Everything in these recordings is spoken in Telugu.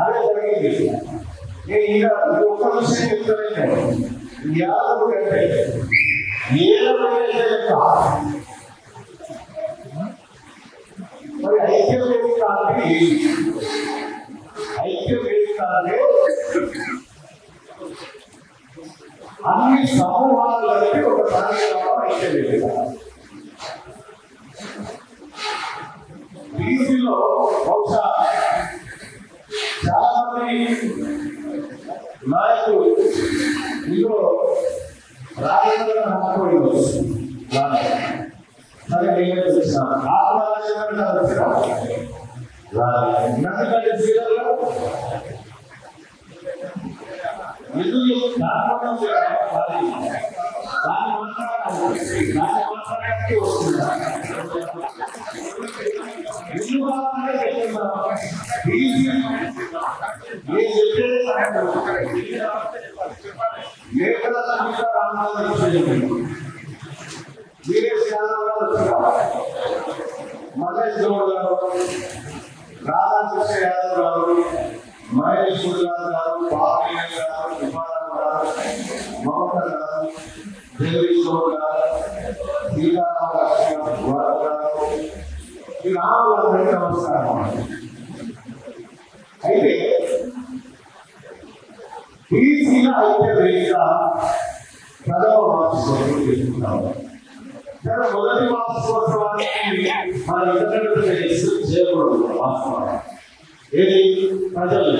అదే జరిగింది. నేను ఇంకా ఒక్క విషయం చెప్తాను. యాదవ్ కంటే మరి ఐక్య వేదిక అంటే ఐక్య వేదిక అంటే అన్ని సమూహాలు కలిపి ఒక కార్యక్రమం ఐక్య వేదిక. బీసీలో బహుశా చాలా మంది నాయకులు ఇందులో రాజేంద్ర నమ్మకం సరే నేను చూసినాను. మహేష్ గౌడ్ గారు, రాధాకృష్ణ యాదవ్ గారు, మహేష్ గారు, బాబయ్య గారు, కుమారావు గారు, మమతా గారు, జగదీష్ గౌడ్ గారు, సీతారామకృష్ణ గారు, ఈ రాములందరికీ నమస్కారం. అయితే బీసీల ఐక్య వేదిక ప్రథమ వార్షికోత్సవం చేసుకుంటాము. మొదటి వార్షికోత్సవానికి మన ఇంటర్నెట్ చేయకూడదు. వాస్తవం ఏది ప్రజలు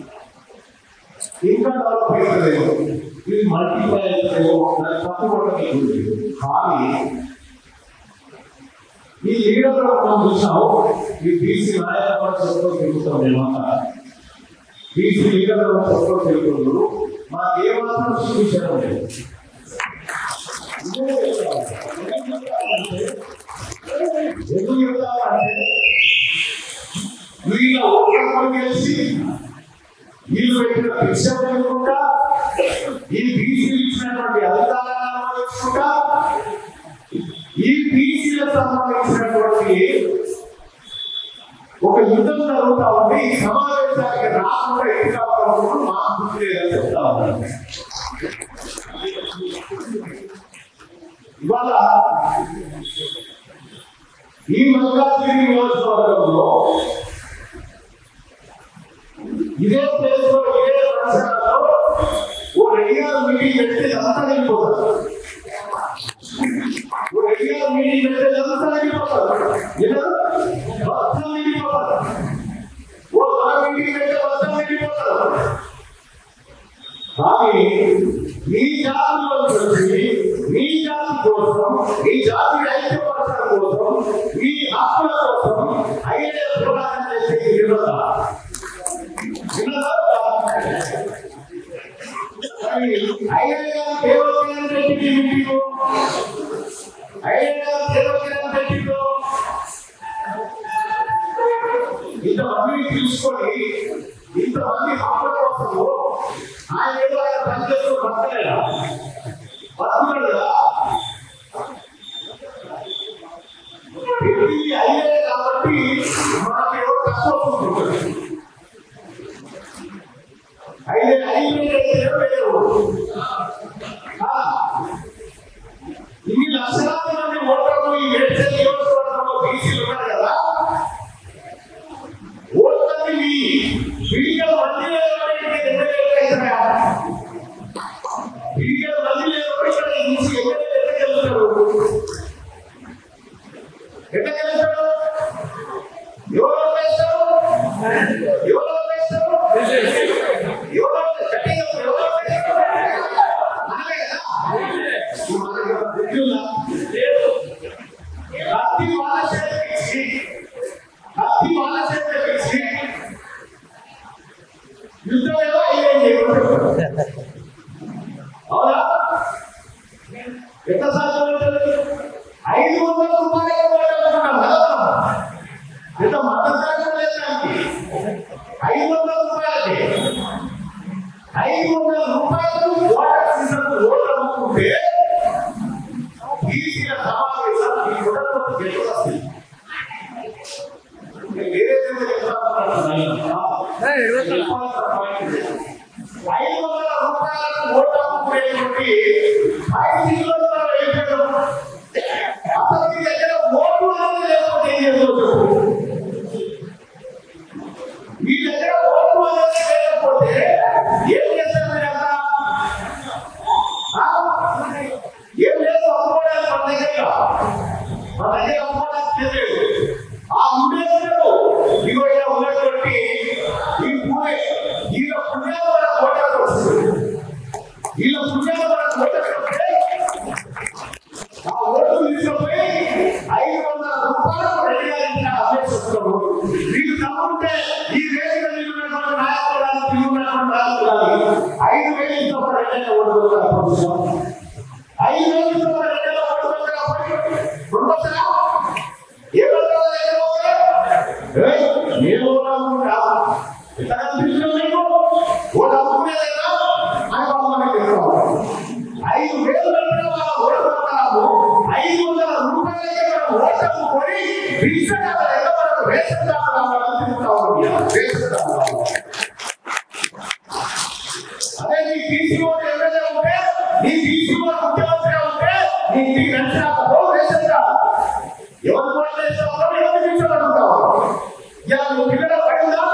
ఇంకా డెవలప్ అవుతలేవు, ఇది మల్టిప్లై అవుతలేవు, తప్పుకోవడానికి. కానీ ఈ లీడర్లో మనం చూసాము, ఈ బీసీ నాయకత్వం చెప్పుకొని తిరుగుతాం. మేమంతా బీసీ లీడర్లో చెప్పుకొని తిరుగుతున్నారు. మాకేమాత్రం చూపించడం లేదు. ఎందుకు చెప్తామంటే వీళ్ళ ఓట్లను గెలిచి వీళ్ళు పెట్టిన భిక్ష పెట్టుకుంటా, ఈ బీసీలు ఇచ్చినటువంటి అధికారాలను ఇచ్చుకుంటా, ఈ బీసీలకు సంబంధించినటువంటి ఒక యుద్ధం జరుగుతూ ఉంటే ఈ సమావేశానికి రాకుండా ఎదుగా మాకు గుర్తు లేదని చెప్తా ఉన్నాను. ఇవాళ ఈ మల్కాజ్గిరి నియోజకవర్గంలో ఇదే ప్లేస్ లో ఇదే పరిసరాల్లో ఓ రెగ్యులర్ మీటింగ్ పెడితే అంతా వెళ్ళిపోతారు. ఓ రెగ్యులర్ మీటింగ్ పెడితే అంతా వెళ్ళిపోతారు. మొత్తం వెళ్ళిపోతారు. ఓ మీటింగ్ పెడితే మొత్తం వెళ్ళిపోతారు. కానీ ఈ జాతిలో వచ్చి ఈ జాతి కోసం, ఈ జాతి ఐక్యపరచడం కోసం, ఈ హక్కుల కోసం ఐదే పోరాటం చేసే వినదా ఐదేగా దేవకిరణ్ రెడ్డికి మీటింగు, ఐదేగా దేవకిరణ్ రెడ్డిలో ఇంతమందిని తీసుకొని ఇంతమంది హక్కుల కోసము ఆయన ఏదో ఆయన పనిచేస్తూ బతకలేదా? బతుకున్నాడు కదా. అయ్యే కాబట్టి మనకి ఏదో కష్టం వస్తుంది. అయితే ఇన్ని లక్షలాది మంది ఓటర్లు ఈ మేడ్చల్ నియోజకవర్గంలో బీసీలు ఉన్నారు కదా. ఓటర్ని విడిగా మంది విడిగా మంది లేకపోతే ఇక్కడ నుంచి ఎక్కడెళ్తారు? ఎట్లా గెలుస్తాడు? ఎవరు వేస్తారు? ఎవరు వేస్తారు? ఎవరు గట్టిగా ఎవరు వేస్తారు? అలాగే కదా. కత్తి వాళ్ళ చేతికి యుద్ధం ఏదో అయ్యేది. అవునా? ఎంత సాధ్యం? 500 రూపాయలు ఎంత మద్దతు లేదానికి 500 రూపాయలకి 500 రూపాయలు ఓటర్ సీజన్ ఓటర్ అమ్ముకుంటే బీసీల సమావేశాలు ఈ కుటుంబం గెలుస్తుంది. వేరే చెప్తా రూపాయలకు ఓటు అమ్ముకునేటువంటి పరిస్థితుల్లో వెళ్ళిపోయాడు. అసలు మీ దగ్గర ఓటు అనేది లేకపోతే ఏం చేసుకోవచ్చు? మీ దగ్గర ఓటు అనేది లేకపోతే ఏం చేస్తారు మీరంతా? ఏం లేదు, అమ్ముకోవడానికి మన దగ్గర అమ్ముకోవడానికి లేదు. ఆ ఉండేవాడు ఇగో ఇలా ఉన్నటువంటి ఈ పూలే వీళ్ళ పుణ్యాలు మన కోటకు వస్తుంది. వీళ్ళ పుణ్యాలు మన కోటకు వస్తే ఆ ఓటు తీసుకుపోయి 500 రూపాయలు రెడీగా అభ్యర్థిస్తున్నాము. వీళ్ళు తమ్ముంటే ఈ వేదిక ఉన్నటువంటి నాయకులు తిరుగుతున్నటువంటి నాయకులు 5,000 ఇస్తే ఒక రెడ్డిగా ఓటుకుంటారు. 5,000 ఇస్తే ఒక రెడ్డిగా ఓటుకుంటారు. ఉండొచ్చా? ఏమంటారు? నేను ఓటుకుంటా ఎంత కనిపిస్తుంది మీకు? ఓటు అమ్ముకునేదేనా అని మనకి చెప్తాము. 5,000 ఓటుకుంటాము. 500 రూపాయలకే మనం ఓటు అమ్ముకొని మనకు రేషన్ అదే నీ బీసీ ఓటు ఎమ్మెల్యే ఉంటే, నీ బీసీ ఓటు ముఖ్యమంత్రి ఉంటే నీ నచ్చాకో రేషన్ కాదు. ఎవరు ఓటు వేస్తావు, ఎవరు తీసుకోగలుగుతావు? ఇలా నువ్వు పిల్లల పడిందా?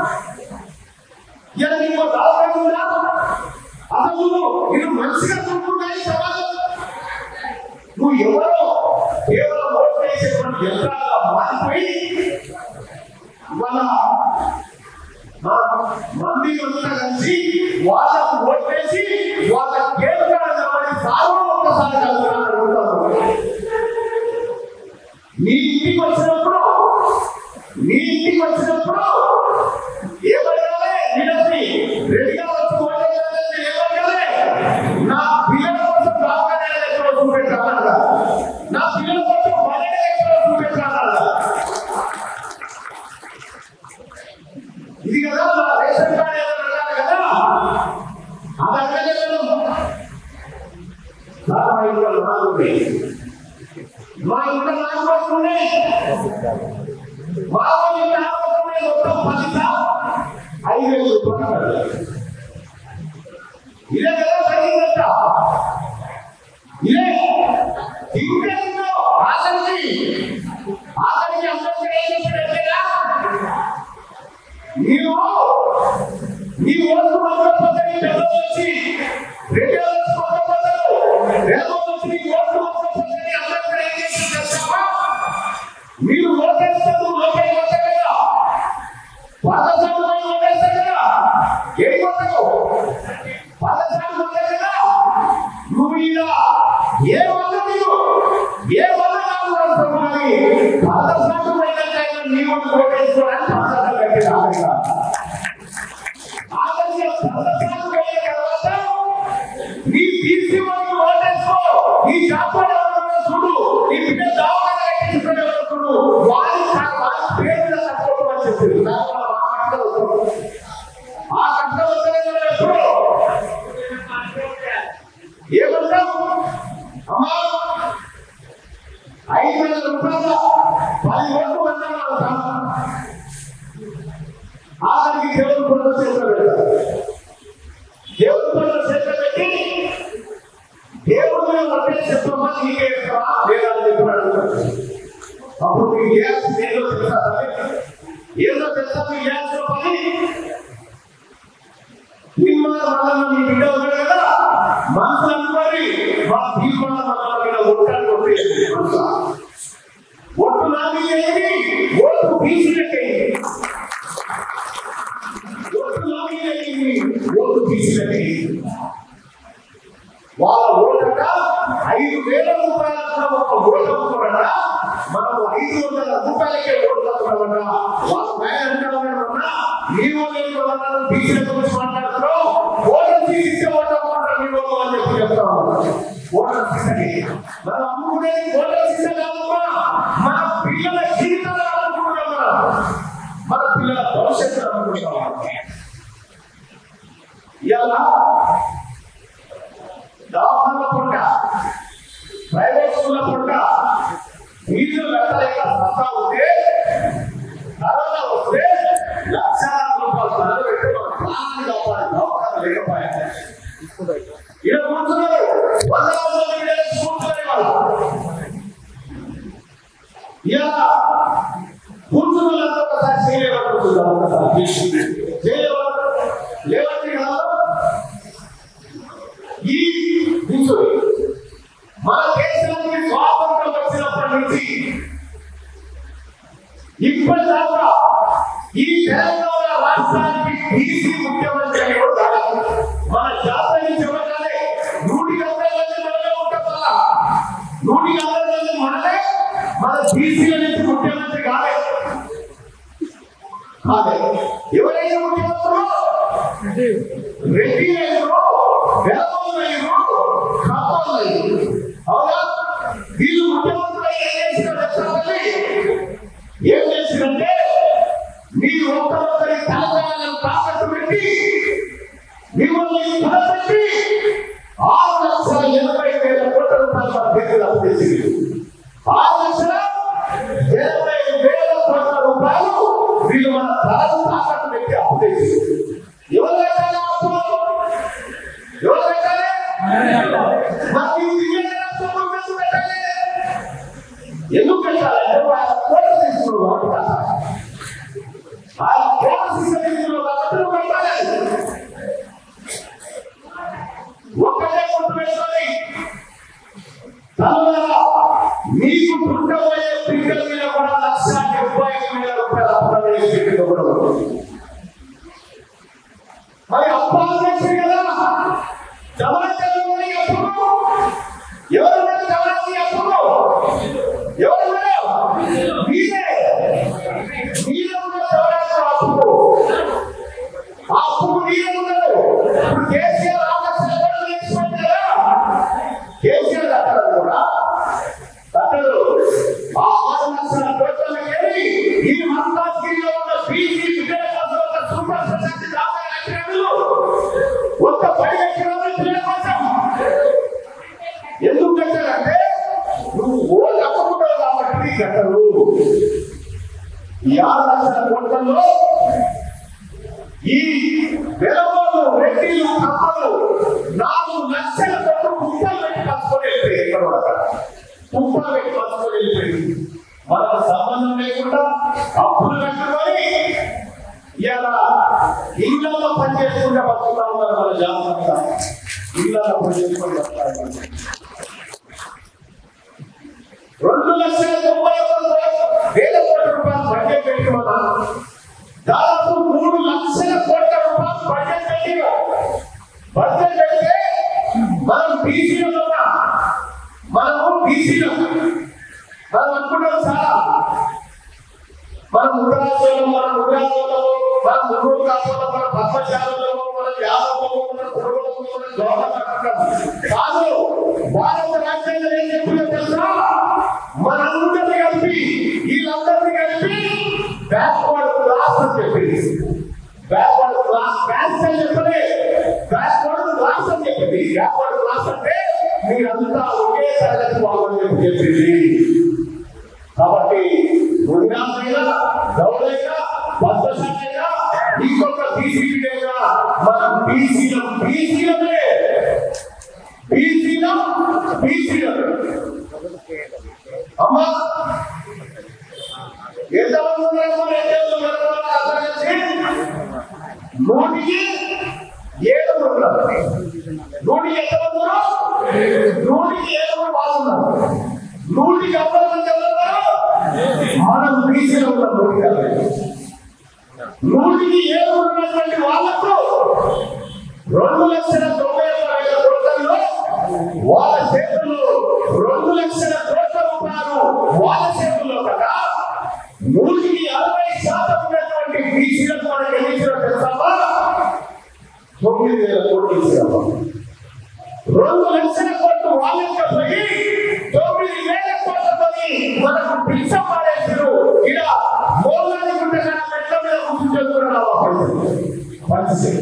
ఇలా నీకు దావపడిందా? అసలు నేను మంచిగా చూసుకుంటాయి సమాజం. నువ్వు ఎవరో కేవలం ఓటు వేసేటువంటి యంత్రాలుగా మారిపోయి మన మంది అంతా కలిసి వాళ్ళకు ఓటు వేసి వాళ్ళ కేంద్రాన్ని సాగు ఒక్కసారి కలుగుతాను. నీ ఇంటికి వచ్చినప్పుడు ఏమడగాలి? వినతి రెడీగా వచ్చి ఓటేయాలని ఏమడగాలి? నా పిల్లల కోసం డాక్టర్ ఎక్కడ చూపెట్టాలన్నా, నా పిల్లల కోసం బలే ఎక్కడ చూపెట్టాలన్నా, ఇది కదా నా రేషన్ కార్డు ఏదో అడగాలి కదా. అది అడగలేదు. మా ఇంట్లో నాలుగు వస్తున్నాయి. మా ఇంట్లో మొత్తం 5,000 రూపాయలు. ఇదే కదా జరిగిందంట. ఇదే ఇంట్లో ఆఖరికి అందరికీ ఏం చెప్పాడంటేనా, నీవు నీ ఓటు మొదలుపోతే నీ పెద్దలు వచ్చి 2,000 మొదలుపోతారు. 2,000 వచ్చి నీ ఓటు మొదలుపోతే నీ అందరికీ ఏం చేసి చేస్తావా? మీరు ఓటేస్తారు, లోపలికి వస్తారు కదా, పాదశాల ఓటేస్తారు కదా, ఏం కొట్టవు? పాదశాల ఓటారు కదా. నువ్వు ఇలా ఏ వల్ల కాదు అనుకున్నాను. పాదశాల పోయినట్లయినా నీ ఓటు ఓటేసుకోవడానికి పాదశాల కట్టి రాలేదా? నీ బీసీ వాళ్ళు ఓటేసుకో, నీ జాబ్ చూడు, నీ బిడ్డ దావకాలు కట్టించుకునే చూడు, వాళ్ళ పేరు తక్కువ చెప్పి ఆ కష్టం వస్తలేదు. ఎప్పుడు ఏమంటాం? అమ్మా 5,000 రూపాయల 10 ఓట్లు అన్నాం. ఆఖరికి దేవుడు కూడా చేతులు పెడతారు. దేవుడు కూడా చేతులు పెట్టి దేవుడు ఒకే చెప్పమ్మా నీకే ఇస్తావా లేదా అని చెప్పాడు. అప్పుడు మీకు గ్యాస్ ఏదో తెలుసా? మీ గ్యాస్ లో పని మీ బిడ్డ ఉన్నాడు కదా, మనసులు అనుకోని మా తీర్మాన మీద ఒట్టాన్ని కొట్టేది. ఒట్టు నాకు చేయండి, ఓటు బీసీలకేయండి. ఓటు బీసీలకేయండి. వాళ్ళ ఓటట 5,000 రూపాయల ఒక ఓటు అమ్ముకోవట, మనం 500 రూపాయలకే ఓటు అమ్ముకోవట. వాళ్ళ ఆయన అంటామన్నా నీ వాళ్ళు బీసీల గురించి మాట్లాడుతున్నావు, ఓటర్ తీసిస్తే ఓటు అమ్ముకుంటారు మీ వాళ్ళు అని చెప్పి చెప్తాము. ఓటర్ తీసని మనం అమ్ముకునేది ఓటర్ తీసే కాదమ్మా, మన పిల్లల జీవితాలు అమ్ముకుంటాం. మన పిల్లల భవిష్యత్తు అమ్ముకుంటాం. ఇలా దవాఖాన పుట్ట, ప్రైవేట్ స్కూల్ పుట్ట, ఫీజులు కట్టలేక సత్తా ఉంటే, కరోనా వస్తే 1,00,000 రూపాయలు ప్రాణాన్ని కాపాడే అవకాశం లేకపోయా. ఇలా కూర్చున్నారు, కూర్చునే వాళ్ళు ఇలా కూర్చున్న వాళ్ళంతా ఒకసారి చేయలేవనుకుంటున్నారు. ఒకసారి లేవండి కాదు. ఈ కూర్చొని మన దేశానికి స్వాతంత్రం వచ్చినప్పటి నుంచి ఇప్పటిదాకా ఈ తెలంగాణ రాష్ట్రానికి బీసీ ముఖ్యమంత్రి అని కూడా కాదు. మన జాతీయ చెప్పగానే 150 మంది మనమే ఉంటాం వల్ల 150 మంది మనమే మన బీసీల నుంచి ముఖ్యమంత్రి కాలేదు. ఎవరైనా ముఖ్యమంత్రులు రెడ్డి అయ్యారు, వెలమలు అయ్యారు, కాపాలు అయ్యారు. అవునా? వీళ్ళు ముఖ్యమంత్రులు ఏం చేసిందంటే మీరు ఒక్కరి తెలంగాణను తాకట్టు పెట్టి మిమ్మల్ని పెట్టి 6,80,000 కోట్ల రూపాయలు మన పేరు అప్పు చేసింది. 6,80,000 కోట్ల రూపాయలు వీళ్ళు మన తలను తాకట్టు పెట్టి అప్పు చేసింది. ఎవరు పెట్టాలి అప్పు? ఎవరు పెట్టాలి? పెట్టాలి. ఎందుకు పెట్టాలంటే వాళ్ళ కోట తీసుకున్నాడు కాబట్టి ఆ కోట తీసుకున్నాడు కాబట్టి పెట్టాలి. ఒక్కటే కొట్టు పెట్టుకొని తర్వాత మీకు పుట్టబోయే బిడ్డల మీద కూడా 1,75,000 రూపాయలు అప్పు చేసి పెట్టుకోకూడదు. మరి అప్పాలు చేసింది కదా జమరాజీ అప్పుడు ఎవరు జమరాజీ అప్పుడు ఎవరు మీరే జమరాజు అప్పుడు ఆ అప్పుకు మీరే ఉన్నారు. ఇప్పుడు కేసీఆర్ కేసీఆర్ కట్టడం కూడా కట్టడు. ఆ 6,00,000 కోట్లకి ఈ మల్కాజ్గిరిలో ఉన్న బీసీ బిడ్డల కోసం ఒక సూపర్ స్పెషాలిటీ డాక్టర్ కట్టినట్లు ఒక్క 10 ఎకరాల బిడ్డల కోసం ఎందుకు కట్టారంటే నువ్వు ఓటు అప్పుకుంటావు కాబట్టి కట్టరు. ఈ 6,00,000 కోట్లలో ఈ వెలమలు, రెడ్డిలు, కమ్మలు 4,00,000 కోట్లు కుప్పలు పెట్టి పంచుకొని వెళ్ళిపోయి. ఎక్కడ కుప్పలు పెట్టి పంచుకొని వెళ్ళిపోయింది. మనకు సంబంధం లేకుండా అప్పులు కట్టుకొని ఇలా ఇళ్లలో పనిచేసుకుంటే బతుకుతా ఉన్నారు. మన జాగ్రత్త ఇళ్లలో పనిచేసుకొని బతుకుతారు. 2,91,000 కోట్ల రూపాయలు బడ్జెట్ పెట్టి మనం దాదాపు 3,00,000 కోట్ల రూపాయలు బడ్జెట్ పెట్టి బడ్జెట్ పెడితే మనం బీసీలో ఉన్నాం. మనము బీసీలో మనం అనుకుంటాం చాలా మనం ఉత్తరాంధ్రలో, మన ఉత్తరాంధ్రలో, మన ముగ్గురు కాకుండా మన పద్మశాలలో, మన యాదవలో, మన కుటుంబంలో, మన గౌరవం కాదు. భారత రాజ్యాంగం ఏం చెప్పిందో తెలుసా? మనందరినీ కలిపి వీళ్ళందరినీ కలిపి బ్యాక్వర్డ్ క్లాస్ అని చెప్పింది. బ్యాక్వర్డ్ క్లాస్ క్యాస్ట్ అని చెప్పలే, బ్యాక్వర్డ్ క్లాస్ అని చెప్పింది. బ్యాక్వర్డ్ క్లాస్ అంటే మీరంతా ఒకే తరగతి వాళ్ళని చెప్పింది. కాబట్టి గుడినాథైనా, గౌడైనా, పద్మశాలైనా, ఇంకొక బీసీలైనా మనం బీసీలమే అమ్మా ఎంతమంది ఉన్నారు? 100కి 7 ఉన్నారు. 100కి ఎంతమంది ఉన్నారు? 100కి 7 వాళ్ళు ఉన్నారు. 100కి 50 మంది ఎవరున్నారు? మనం బీసీలో ఉన్నాం. 100కి 7 ఉన్నటువంటి వాళ్లకు 2,90,000 కోట్లలో వాళ్ళ చేతుల్లో 2,00,000 కోట్ల రూపాయలు వాళ్ళ చేతుల్లో కదా. 100కి 60% ఉన్నటువంటి బీసీలకు మనకి ఎన్ని ఇచ్చినా తెలుసామా? 9,000 కోట్లు ఇచ్చాము. 2,00,000 కోట్లు వాళ్ళకి పోయి 9,000 కోట్లతో మనకు పిచ్చం పాడేసారు. ఇలా మోలాన్ని గుండె మెట్ల మీద కూర్చుంటున్నారు. పరిస్థితి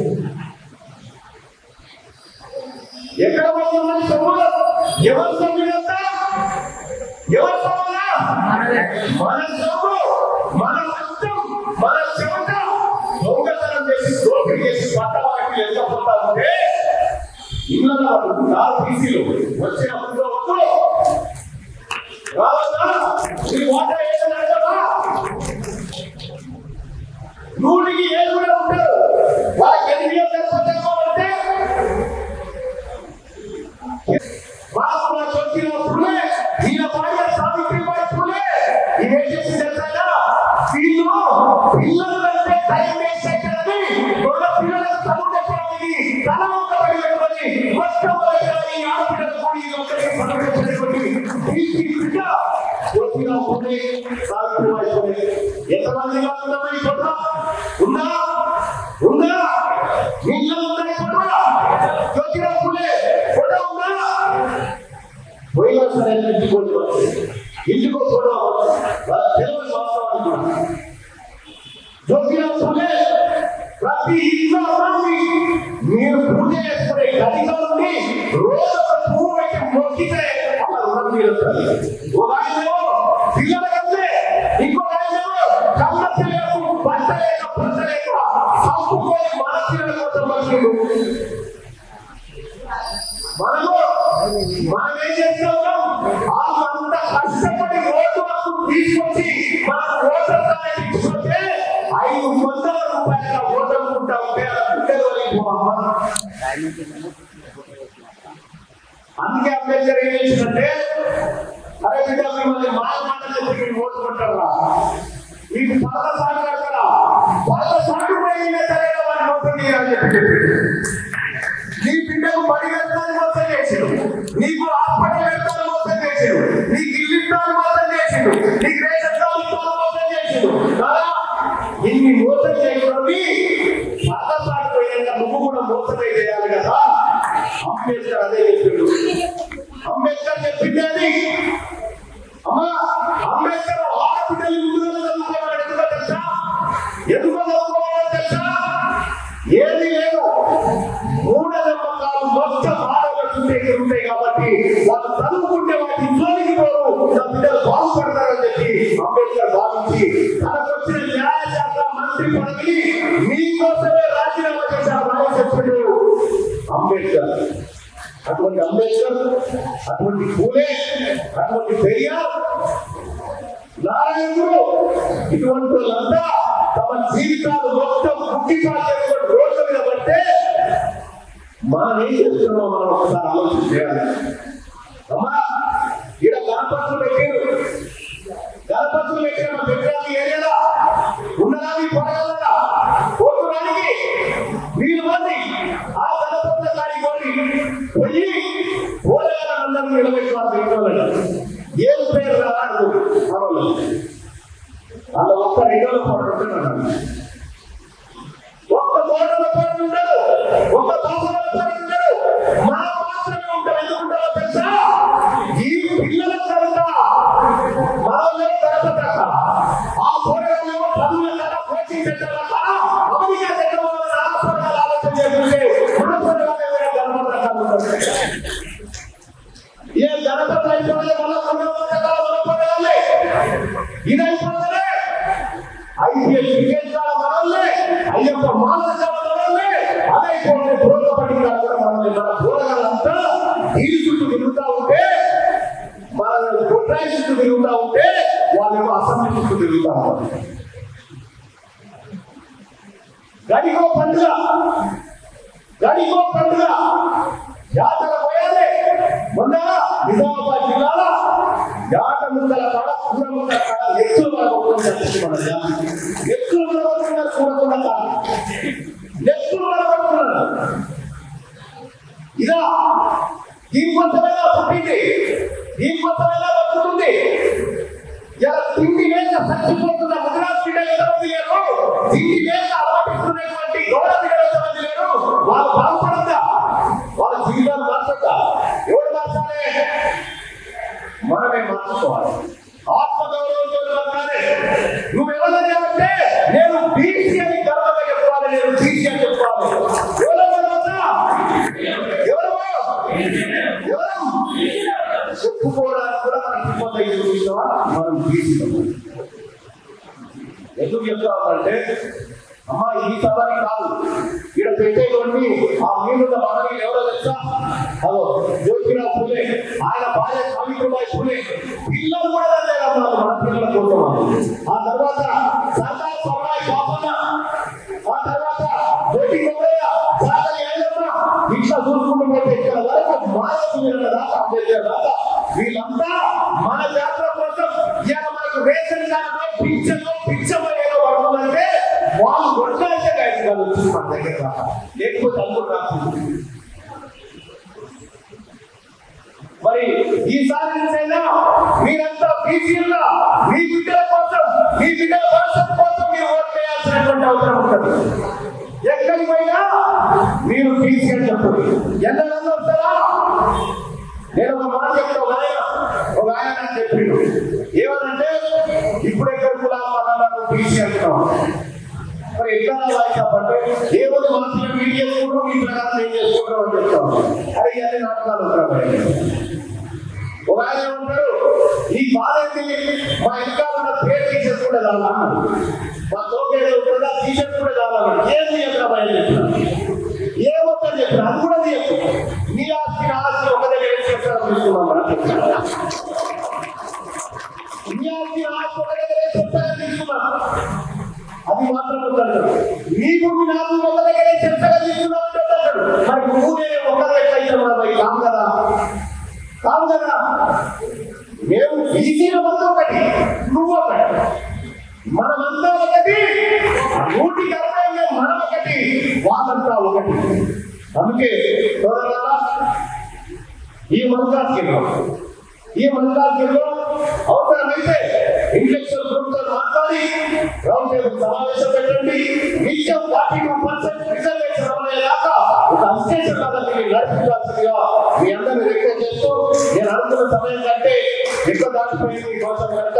ఎక్కడ పోతున్నది? సొమ్ములు ఎవరి సొమ్ములంతా? ఎవరి సొమ్ములా? మన సొమ్ము, మన రక్తం, మన చెమట దొంగతనం చేసి దోపిడీ చేసి పట్ట వారికి వెళ్ళకపోతా ఉంటే ఇళ్ళలో బీసీలు వచ్చిన వద్దు రావద్దా ఈ వాటర్ ఏదైనా నూటికి 7 కూడా ఉంటారు. వాళ్ళకి ఎన్ని అంటే మహాత్మా జ్యోతిరావు ఫులే ఈయన భార్య సావిత్రిబాయి ఫులే ఇదేం చేసి తెలుసా వీళ్ళు పిల్లలు అంటే టైం వేస్ట్ అవుతారని వాళ్ళ పిల్లలకు చదువు చెప్పడానికి తల ఒక్కబడి పెట్టుకొని మొత్తం ఆడపిల్లలు కూడా జ్యోతిరావు ఫులే సావిత్రిబాయి ఫులే ఎంతమంది ఉన్నామా ఈ ఫోటో ఉందా ఉందా నీళ్ళు ఉన్నాయి ఫోటో జ్యోతిరావు ఫులే ఫోటో ఉందా పోయినా సరే ఇంటికో ఫోటో వాళ్ళ తెలుగు వాస్తవానికి జ్యోతిరావు ఫులే ప్రతి ఇంట్లో మీరు పూజ చేసుకునే గదిలో నుండి రోజు ఒక పువ్వు పెట్టి మొక్కితే అలా రుణం తీరుతుంది. ఒక ఆయనేమో పిల్లల కంటే ఇంకో ఆయనేమో కమ్మలకు పంట లేక పుట్ట లేక సంపుకొని మన పిల్లల కోసం వచ్చిండు. మనం ఏం చేస్తున్నాం అంత కష్టపడి ఓటు హక్కు తీసుకొచ్చి మన ఓటర్ తీసుకొస్తే 500 రూపాయల ఓటు అనుకుంటా ఉంటే అందుకే అంబేద్కర్ ఏం చేసిందంటే అరే బిడ్డ మిమ్మల్ని మాటలు చెప్పి ఓటు కొట్టారా ఈ పరద సాగు కడతారా పరద సాగు పోయిన సరే వాడిని ఓటుంది అని చెప్పి నీ బిడ్డకు బడి వెళ్తాను మోసం చేసాడు, నీకు హాస్పిటల్ వెళ్తాను మోసం చేసాడు, నీకు ఇల్లు ఇస్తాను మోసం చేసాడు, నీకు రేషన్ కార్డు ఇస్తాను మోసం చేసాడు. ఇన్ని మోసం చేయడానికి పరదసాడు పోయాక నువ్వు కూడా మోసమే చేయాలి కదా. అంబేద్కర్ అదే చెప్పిండు. అంబేద్కర్ చెప్పింది అమ్మా అంబేద్కర్ ఆడపిల్లలు ముందుగా చదువుకోవాలని ఎందుకో తెలుసా? ఎందుకో చదువుకోవాలని తెలుసా? ఏది లేదు మూఢనమ్మకాలు మొత్తం ఆడవలసిందే ఉంటాయి కాబట్టి వాళ్ళు చదువుకుంటే వాటి జోలికి పోరు, నా బిడ్డలు బాగుపడతారని చెప్పి అంబేద్కర్ భావించి తనకొచ్చిన న్యాయశాఖ మంత్రి పదవిని మీకోసమే రాజీనామా చేశారు అని చెప్పాడు అంబేద్కర్. అటువంటి అంబేద్కర్, అటువంటి పూలే, అటువంటి పెరియార్, నారాయణుడు ఇటువంటి వాళ్ళంతా తమ జీవితాలు మొత్తం పుట్టిపాలు చేసుకొని రోడ్ల మీద పడితే మనం ఏం చేస్తున్నామో మనం ఒకసారి ఆలోచన చేయాలి. అమ్మా ఇక్కడ గణపతులు పెట్టారు, గణపతులు పెట్టిన మన పెట్టాలి ఏరియాలో ఉన్నదాన్ని పొరగలరా పోతురానికి వీళ్ళు మంది ఆ గణపతుల కాడికి పోయి పోలేగాలందరూ నిలబెట్టి వాళ్ళు పెట్టాలంట. ఏం పేరు రాదు మనోళ్ళు అలా ఒక్క 2 కోట్లు ఉంటున్నాడు, ఒక్క కోటలో పడి ఉంటాడు, ఒక్క దోసలో పడి ఉంటాడు, మనం మాత్రమే ఉంటాం. ఎందుకుంటారో తెలుసా? ఈ పిల్లల కనుక మనల్ని తరగత ఆ పోరాటంలో చదువుల కన్నా కోచింగ్ సెంటర్ల కన్నా అమెరికా చక్రవర్తి ఆలోచన ఆలోచన చేస్తుంటే ఏ గణపతి అయిపోతే మనల్ని ఇదైపోతే ఐపీఎల్ క్రికెట్ మనల్ని అయ్యప్ప మానవ మనల్ని అదైపోతే ప్రోత్సపడి మనల్ని మన పూరగాలంతా ఈ చుట్టూ తిరుగుతా ఉంటే మన కొట్టాయి చుట్టూ తిరుగుతా ఉంటే వాళ్ళేమో అసెంబ్లీ చుట్టూ తిరుగుతా ఉంటారు. గడిగో పండుగ, గడిగో పండుగ జాతర పోయాలి. మొన్న నిజామాబాద్ జిల్లాలో జాత ముందల కాడ పూర ముందల కాడ ఎత్తులు మనకొట్టుకున్నారు, ఎత్తులు మనకొట్టుకున్నారు, చూడకుండా కాదు ఎత్తులు మనకొట్టుకున్నారు. ఇదా దీనికోసమైనా పుట్టింది, దీనికోసమైనా బతుకుతుంది. ఇలా తిండి లేక చచ్చిపోతున్న గుజరాత్ బిడ్డలు ఎంతమంది లేరు, తిండి లేక అలవాటిస్తున్నటువంటి గౌడ బిడ్డలు ఎంతమంది లేరు. వాళ్ళు బాగుపడతా, వాళ్ళ జీవితాలు మార్చొద్దా? ఎవరు మార్చాలి? మనమే మార్చుకోవాలి. ఆత్మగౌరవంతో బతకాలి. నువ్వు ఎవరైనా అంటే నేను బీసీ అని గర్వంగా చెప్పుకోవాలి, నేను బీసీ అని చెప్పుకోవాలి. చెప్పుకోవడానికి కూడా మనకి మనం బీసీ. ఎందుకు చెప్తామంటే అమ్మా ఈ సభని కాదు, ఇక్కడ పెట్టేటువంటి ఆ మీనున్న మనకి ఎవరో తెలుసా? అదో జ్యోతిరావు పూలే, ఆయన భార్య సావిత్రిబాయి పూలే. పిల్లలు కూడా లేదమ్మా మన పిల్లల కోసం. ఆ తర్వాత సర్దార్ సర్వాయి బాపన్న, ఆ తర్వాత బొట్టి కొమరయ్య, సాగలి ఐలమ్మ, ఇట్లా చూసుకుంటూ పోతే ఇక్కడ వరకు మానవ దాకా అంబేద్కర్ దాకా వీళ్ళంతా మన జాతర కోసం ఇవాళ మనకు రేషన్ కార్డులో పిచ్చమో ఏదో పడుతుందంటే వాళ్ళు కొట్లాడితే బయటకు వాళ్ళు వచ్చి మన దగ్గర రాక, లేకపోతే అందరూ రాకుండా. మరి ఈసారి నుంచైనా మీరంతా బీసీలుగా మీ బిడ్డల కోసం, మీ బిడ్డల భవిష్యత్తు కోసం మీరు ఓట్ వేయాల్సినటువంటి అవసరం ఉంటుంది. ఎక్కడికి పోయినా మీరు తీసుకెళ్ళి చెప్పండి. ఎంతమంది వస్తారా? నేను ఒక మాట చెప్తా. ఒక ఆయన నాకు చెప్పిండు ఏమనంటే, ఇప్పుడు ఎక్కడ కులాలు బీసీ అంటున్నాం, మరి ఎట్లా వాయిస్తామంటే ఏదో మాత్రం మీరు చేసుకుంటాం, మీ ప్రకారం ఏం చేసుకుంటాం అని చెప్తాం. అది అన్ని నాటకాలు ఉంటాయి. ఒక ఆయన ఏమంటారు, ఈ బాధ మా ఇంకా ఉన్న పేరు తీసేసుకుంటే రావాలన్నాడు, మా తోకేదో ఉంటుందా తీసేసుకుంటే రావాలన్నాడు. ఏది ఎక్కడ బయట చెప్పిన ఏమొద్దని చెప్పిన అది కూడా చెప్పు. నీ ఆస్తి నా ఆస్తి ఒక దగ్గర ఏం చెప్తారో తీసుకున్నాం. నీ ఆస్తి నా ఆస్తి ఒక దగ్గర ఏం చెప్తారో తీసుకున్నాం. అది మాత్రం వద్దంటాడు. నీకు మీ నాకు ఒక దగ్గర ఏం చెప్తారో తీసుకున్నాం అంటాడు. మరి నువ్వు నేను ఒకరు ఎట్లయితే మనం కాదు కదా, కాదు కదా. మేము బీసీల మంది ఒకటి, నువ్వు ఒకటి, మనమంతా ఒకటి, 160 మనం ఒకటి, వాళ్ళంతా ఒకటి. అందుకే ఈ మంత్రాస్యంలో అవసరమైతే ఇంటెలెక్చువల్ గ్రూప్ తో మాట్లాడి రౌండ్ టేబుల్ సమావేశం పెట్టండి. నిత్యం 42% రిజర్వేషన్ అమలయ్యేదాకా ఒక అసోసియేషన్ నడిపించాల్సిందిగా మీ అందరినీ రిక్వెస్ట్ చేస్తూ, నేను అనుకున్న సమయం కంటే ఎక్కువ దాటిపోయింది కోసం కనుక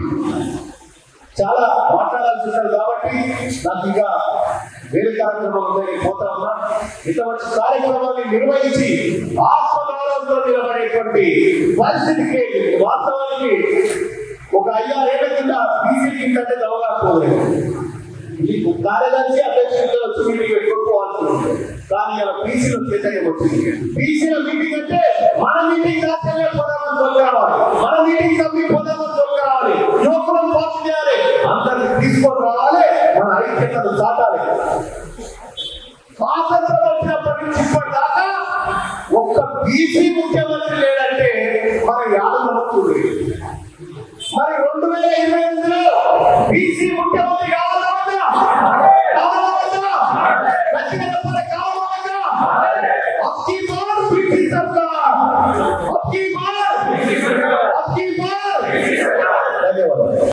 చాలా మాట్లాడాల్సి ఉంటుంది కాబట్టి నాకు ఇంకా వేరే కార్యక్రమం పోతా ఉన్నా. ఇటువంటి కార్యక్రమాన్ని నిర్వహించి ఆత్మగౌరవంతో నిలబడేటువంటి పరిస్థితికి వాస్తవానికి ఒక 5-6 ఏళ్ల కింద బీసీ కిందంటే దవగాకపోలేదు. కార్యదర్శి అధ్యక్షుడితో వచ్చి మీటింగ్ పెట్టుకోవాల్సి ఉంటుంది. కానీ ఇలా బీసీలో చైతన్యం వచ్చింది. బీసీలో మీటింగ్ అంటే మన మీటింగ్ రాష్ట్రంలో పోదామని తొలగరావాలి, మన మీటింగ్ సభ్యులు పోదామని తొలగరావాలి, యువకులను పాటు చేయాలి, అందరికి తీసుకొని రావాలి, మన ఐక్యతను చాటాలి. స్వాతంత్రం వచ్చినప్పటి నుంచి ఇప్పటిదాకా ఒక్క బీసీ ముఖ్యమంత్రి లేదంటే మన యాదవులు. మరి 2028లో బీసీ ముఖ్యమంత్రి కావాలన్నా అబ్కీ బార్